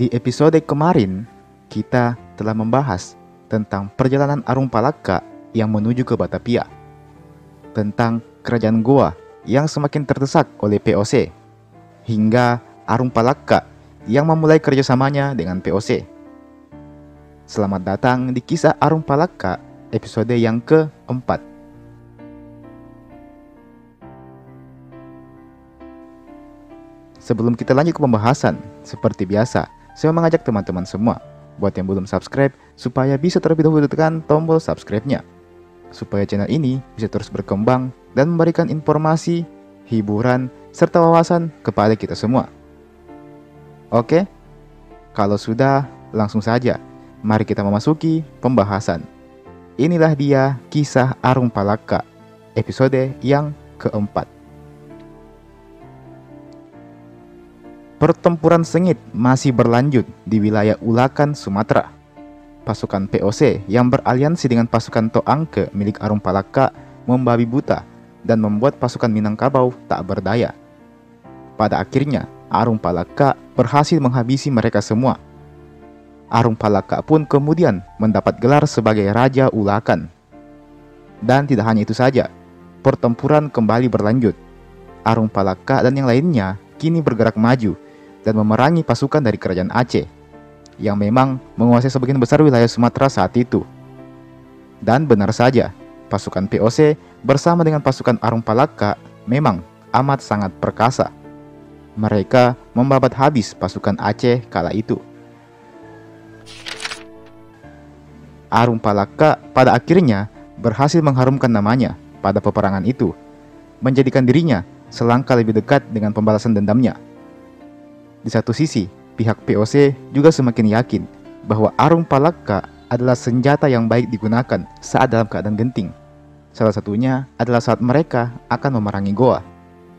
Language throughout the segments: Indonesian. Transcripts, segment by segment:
Di episode kemarin, kita telah membahas tentang perjalanan Arung Palaka yang menuju ke Batavia, tentang kerajaan Goa yang semakin terdesak oleh POC, hingga Arung Palaka yang memulai kerjasamanya dengan POC. Selamat datang di kisah Arung Palaka episode yang keempat. Sebelum kita lanjut ke pembahasan, seperti biasa, saya mengajak teman-teman semua buat yang belum subscribe supaya bisa terlebih dahulu tekan tombol subscribe-nya, supaya channel ini bisa terus berkembang dan memberikan informasi, hiburan, serta wawasan kepada kita semua. Oke? Kalau sudah, langsung saja mari kita memasuki pembahasan. Inilah dia kisah Arung Palaka episode yang keempat. Pertempuran sengit masih berlanjut di wilayah Ulakan, Sumatera. Pasukan POC yang beraliansi dengan pasukan Toangke milik Arung Palaka membabi buta dan membuat pasukan Minangkabau tak berdaya. Pada akhirnya, Arung Palaka berhasil menghabisi mereka semua. Arung Palaka pun kemudian mendapat gelar sebagai Raja Ulakan. Dan tidak hanya itu saja, pertempuran kembali berlanjut. Arung Palaka dan yang lainnya kini bergerak maju dan memerangi pasukan dari kerajaan Aceh yang memang menguasai sebagian besar wilayah Sumatera saat itu. Dan benar saja, pasukan POC bersama dengan pasukan Arung Palaka memang amat sangat perkasa. Mereka membabat habis pasukan Aceh kala itu. Arung Palaka pada akhirnya berhasil mengharumkan namanya pada peperangan itu, menjadikan dirinya selangkah lebih dekat dengan pembalasan dendamnya. Di satu sisi, pihak POC juga semakin yakin bahwa Arung Palaka adalah senjata yang baik digunakan saat dalam keadaan genting. Salah satunya adalah saat mereka akan memerangi Goa.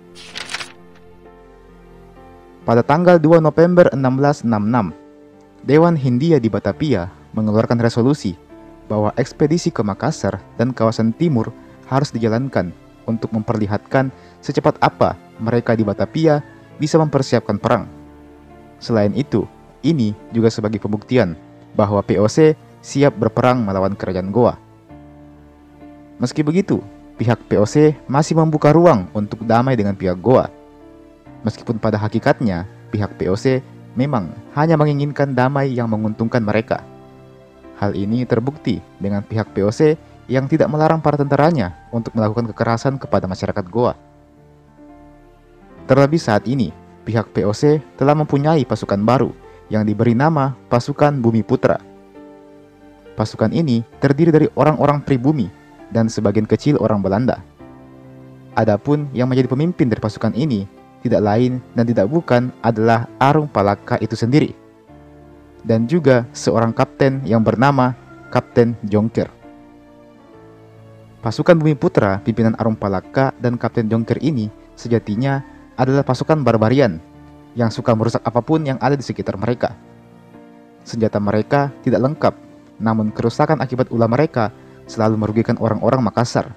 Pada tanggal 2 November 1666, Dewan Hindia di Batavia mengeluarkan resolusi bahwa ekspedisi ke Makassar dan kawasan timur harus dijalankan untuk memperlihatkan secepat apa mereka di Batavia bisa mempersiapkan perang. Selain itu, ini juga sebagai pembuktian bahwa POC siap berperang melawan kerajaan Goa. Meski begitu, pihak POC masih membuka ruang untuk damai dengan pihak Goa. Meskipun pada hakikatnya, pihak POC memang hanya menginginkan damai yang menguntungkan mereka. Hal ini terbukti dengan pihak POC yang tidak melarang para tentaranya untuk melakukan kekerasan kepada masyarakat Goa. Terlebih saat ini, pihak POC telah mempunyai pasukan baru yang diberi nama Pasukan Bumi Putra. Pasukan ini terdiri dari orang-orang pribumi dan sebagian kecil orang Belanda. Adapun yang menjadi pemimpin dari pasukan ini tidak lain dan tidak bukan adalah Arung Palaka itu sendiri, dan juga seorang kapten yang bernama Kapten Jongker. Pasukan Bumi Putra pimpinan Arung Palaka dan Kapten Jongker ini sejatinya adalah pasukan barbarian yang suka merusak apapun yang ada di sekitar mereka. Senjata mereka tidak lengkap, namun kerusakan akibat ulah mereka selalu merugikan orang-orang Makassar.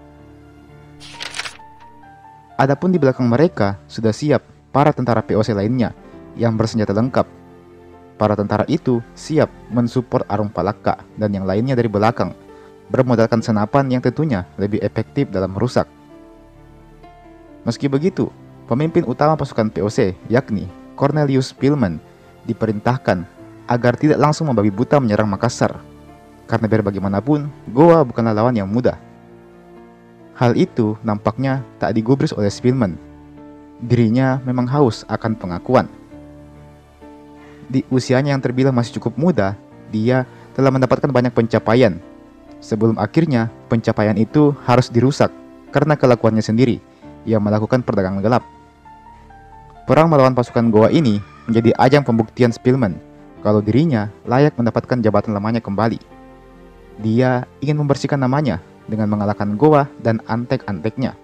Adapun di belakang mereka sudah siap para tentara POC lainnya yang bersenjata lengkap. Para tentara itu siap mensupport Arung Palaka dan yang lainnya dari belakang, bermodalkan senapan yang tentunya lebih efektif dalam merusak. Meski begitu, pemimpin utama pasukan POC, yakni Cornelius Spillman, diperintahkan agar tidak langsung membabi buta menyerang Makassar, karena biar bagaimanapun, Goa bukanlah lawan yang mudah. Hal itu nampaknya tak digubris oleh Spillman. Dirinya memang haus akan pengakuan. Di usianya yang terbilang masih cukup muda, dia telah mendapatkan banyak pencapaian. Sebelum akhirnya, pencapaian itu harus dirusak karena kelakuannya sendiri yang melakukan perdagangan gelap. Perang melawan pasukan Goa ini menjadi ajang pembuktian Spillman kalau dirinya layak mendapatkan jabatan lamanya kembali. Dia ingin membersihkan namanya dengan mengalahkan Goa dan antek-anteknya.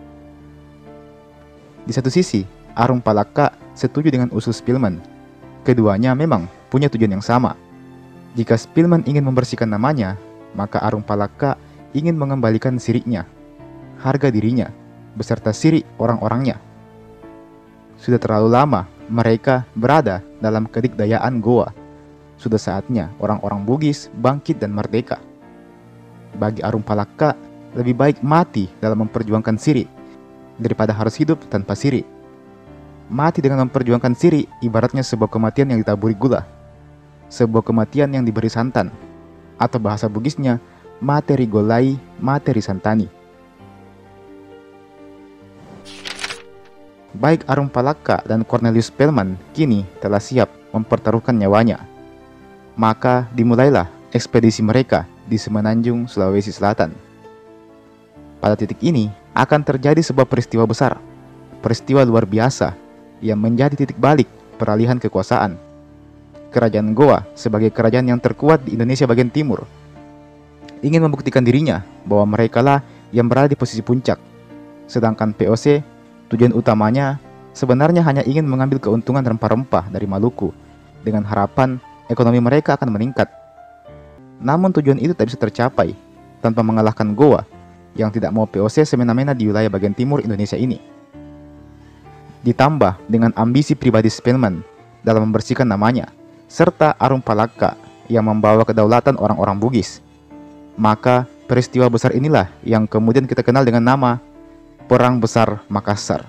Di satu sisi, Arung Palaka setuju dengan usul Spillman. Keduanya memang punya tujuan yang sama. Jika Spillman ingin membersihkan namanya, maka Arung Palaka ingin mengembalikan siriknya, harga dirinya, beserta sirik orang-orangnya. Sudah terlalu lama Mereka berada dalam kedikdayaan Goa. Sudah saatnya orang-orang Bugis bangkit dan merdeka. Bagi Arum Palaka, lebih baik mati dalam memperjuangkan Siri daripada harus hidup tanpa Siri. Mati dengan memperjuangkan Siri ibaratnya sebuah kematian yang ditaburi gula, sebuah kematian yang diberi santan, atau bahasa Bugisnya materi golai, materi santani. Baik Arum Palaka dan Cornelius Spelman kini telah siap mempertaruhkan nyawanya. Maka dimulailah ekspedisi mereka di Semenanjung, Sulawesi Selatan. Pada titik ini akan terjadi sebuah peristiwa besar, peristiwa luar biasa yang menjadi titik balik peralihan kekuasaan. Kerajaan Goa sebagai kerajaan yang terkuat di Indonesia bagian timur ingin membuktikan dirinya bahwa merekalah yang berada di posisi puncak. Sedangkan POC tujuan utamanya sebenarnya hanya ingin mengambil keuntungan rempah-rempah dari Maluku dengan harapan ekonomi mereka akan meningkat. Namun tujuan itu tak bisa tercapai tanpa mengalahkan Goa yang tidak mau POC semena-mena di wilayah bagian timur Indonesia ini. Ditambah dengan ambisi pribadi Spelman dalam membersihkan namanya, serta Arum Palaka yang membawa kedaulatan orang-orang Bugis. Maka peristiwa besar inilah yang kemudian kita kenal dengan nama Perang Besar Makassar.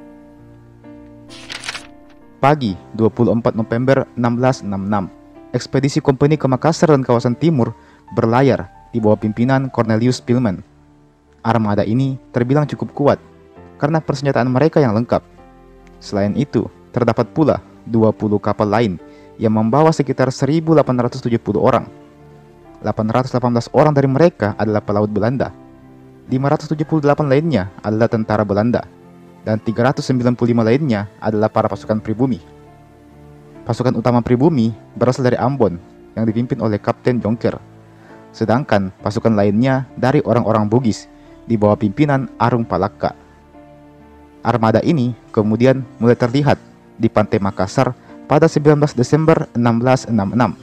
Pagi 24 November 1666, ekspedisi kompeni ke Makassar dan kawasan timur berlayar di bawah pimpinan Cornelius Spelman. Armada ini terbilang cukup kuat karena persenjataan mereka yang lengkap. Selain itu, terdapat pula 20 kapal lain yang membawa sekitar 1.870 orang. 818 orang dari mereka adalah pelaut Belanda. 578 lainnya adalah tentara Belanda. Dan 395 lainnya adalah para pasukan pribumi. Pasukan utama pribumi berasal dari Ambon yang dipimpin oleh Kapten Jonker. Sedangkan pasukan lainnya dari orang-orang Bugis di bawah pimpinan Arum Palaka. Armada ini kemudian mulai terlihat di pantai Makassar pada 19 Desember 1666.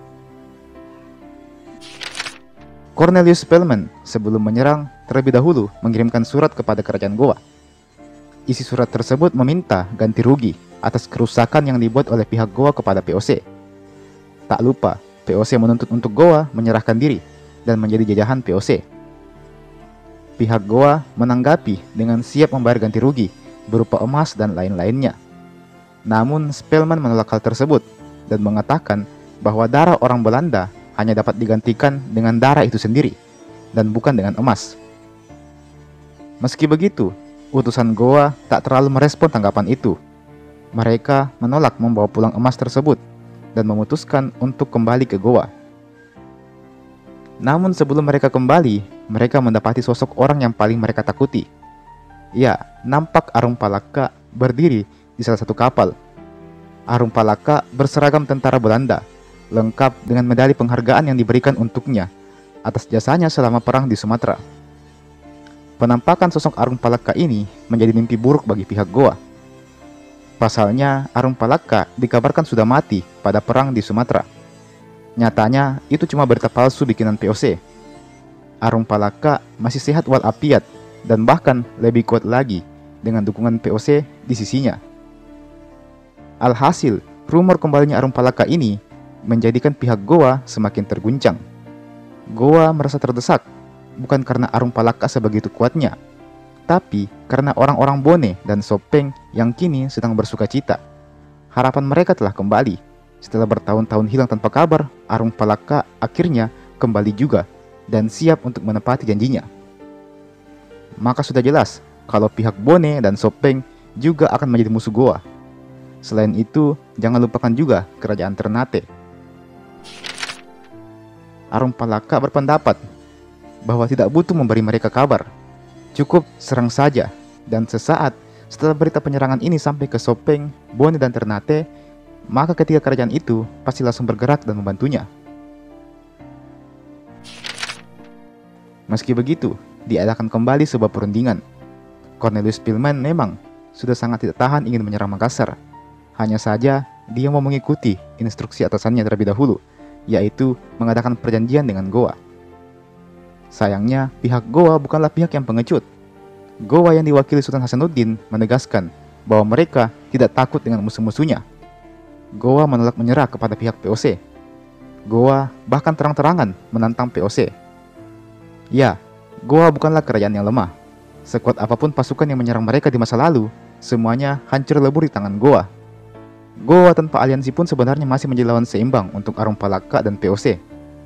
Cornelius Spelman sebelum menyerang terlebih dahulu mengirimkan surat kepada kerajaan Goa. Isi surat tersebut meminta ganti rugi atas kerusakan yang dibuat oleh pihak Goa kepada POC. Tak lupa, POC menuntut untuk Goa menyerahkan diri dan menjadi jajahan POC. Pihak Goa menanggapi dengan siap membayar ganti rugi berupa emas dan lain-lainnya. Namun Spelman menolak hal tersebut dan mengatakan bahwa darah orang Belanda hanya dapat digantikan dengan darah itu sendiri dan bukan dengan emas. Meski begitu, utusan Goa tak terlalu merespon tanggapan itu. Mereka menolak membawa pulang emas tersebut dan memutuskan untuk kembali ke Goa. Namun sebelum mereka kembali, mereka mendapati sosok orang yang paling mereka takuti. Ya, nampak Arum Palaka berdiri di salah satu kapal. Arum Palaka berseragam tentara Belanda, lengkap dengan medali penghargaan yang diberikan untuknya atas jasanya selama perang di Sumatera. Penampakan sosok Arum Palaka ini menjadi mimpi buruk bagi pihak Goa. Pasalnya, Arum Palaka dikabarkan sudah mati pada perang di Sumatera. Nyatanya, itu cuma berita palsu bikinan POC. Arum Palaka masih sehat walafiat dan bahkan lebih kuat lagi dengan dukungan POC di sisinya. Alhasil, rumor kembalinya Arum Palaka ini menjadikan pihak Goa semakin terguncang. Goa merasa terdesak, bukan karena Arum Palaka sebegitu kuatnya, tapi karena orang-orang Bone dan Sopeng yang kini sedang bersuka cita. Harapan mereka telah kembali. Setelah bertahun-tahun hilang tanpa kabar, Arum Palaka akhirnya kembali juga dan siap untuk menepati janjinya. Maka sudah jelas kalau pihak Bone dan Sopeng juga akan menjadi musuh Goa. Selain itu, jangan lupakan juga kerajaan Ternate. Arum Palaka berpendapat bahwa tidak butuh memberi mereka kabar. Cukup serang saja, dan sesaat setelah berita penyerangan ini sampai ke Sopeng, Bone dan Ternate, maka ketiga kerajaan itu pasti langsung bergerak dan membantunya. Meski begitu, diadakan kembali sebuah perundingan. Cornelius Spelman memang sudah sangat tidak tahan ingin menyerang Makassar. Hanya saja, dia mau mengikuti instruksi atasannya terlebih dahulu, yaitu mengadakan perjanjian dengan Goa. Sayangnya, pihak Goa bukanlah pihak yang pengecut. Goa yang diwakili Sultan Hasanuddin menegaskan bahwa mereka tidak takut dengan musuh-musuhnya. Goa menolak menyerah kepada pihak POC. Goa bahkan terang-terangan menantang POC. Ya, Goa bukanlah kerajaan yang lemah. Sekuat apapun pasukan yang menyerang mereka di masa lalu, semuanya hancur lebur di tangan Goa. Goa tanpa aliansi pun sebenarnya masih menjadi lawan seimbang untuk Arung Palaka dan POC.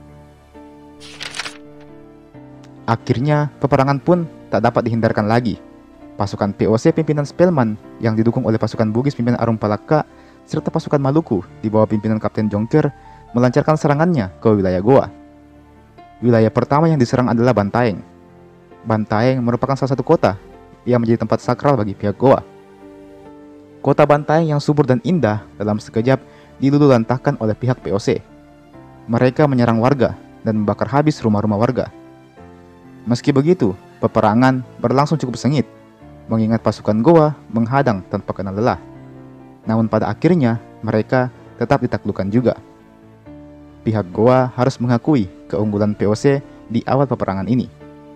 Akhirnya, peperangan pun tak dapat dihindarkan lagi. Pasukan POC pimpinan Spellman yang didukung oleh pasukan Bugis pimpinan Arung Palaka serta pasukan Maluku di bawah pimpinan Kapten Jongker melancarkan serangannya ke wilayah Goa. Wilayah pertama yang diserang adalah Bantaeng. Bantaeng merupakan salah satu kota yang menjadi tempat sakral bagi pihak Goa. Kota Bantaeng yang subur dan indah dalam sekejap diluluhlantahkan oleh pihak POC. Mereka menyerang warga dan membakar habis rumah-rumah warga. Meski begitu, peperangan berlangsung cukup sengit, mengingat pasukan Goa menghadang tanpa kenal lelah. Namun pada akhirnya, mereka tetap ditaklukkan juga. Pihak Goa harus mengakui keunggulan POC di awal peperangan ini.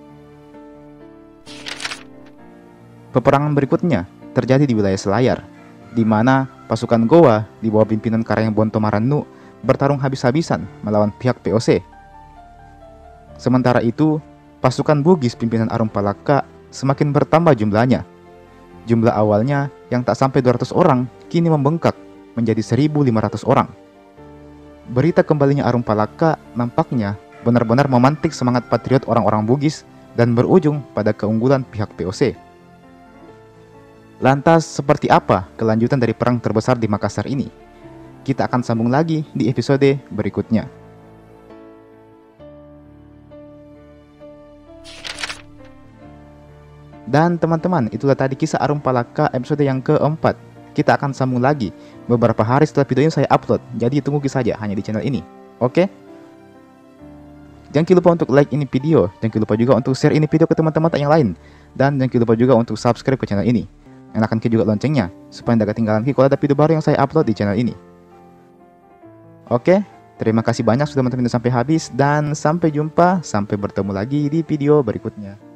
Peperangan berikutnya terjadi di wilayah Selayar, di mana pasukan Goa di bawah pimpinan Karang Bonto Marannu bertarung habis-habisan melawan pihak POC. Sementara itu, pasukan Bugis pimpinan Arung Palaka semakin bertambah jumlahnya. Jumlah awalnya yang tak sampai 200 orang kini membengkak menjadi 1.500 orang. Berita kembalinya Arung Palaka nampaknya benar-benar memantik semangat patriot orang-orang Bugis dan berujung pada keunggulan pihak POC. Lantas, seperti apa kelanjutan dari perang terbesar di Makassar ini? Kita akan sambung lagi di episode berikutnya. Dan teman-teman, itulah tadi kisah Arung Palaka episode yang keempat. Kita akan sambung lagi beberapa hari setelah video ini saya upload. Jadi tunggu saja hanya di channel ini. Oke? Jangan lupa untuk like ini video. Jangan lupa juga untuk share ini video ke teman-teman yang lain. Dan jangan lupa juga untuk subscribe ke channel ini. Nyalakan juga loncengnya supaya tidak ketinggalan kalau ada video baru yang saya upload di channel ini. Oke? Terima kasih banyak sudah menonton video sampai habis. Dan sampai jumpa. Sampai bertemu lagi di video berikutnya.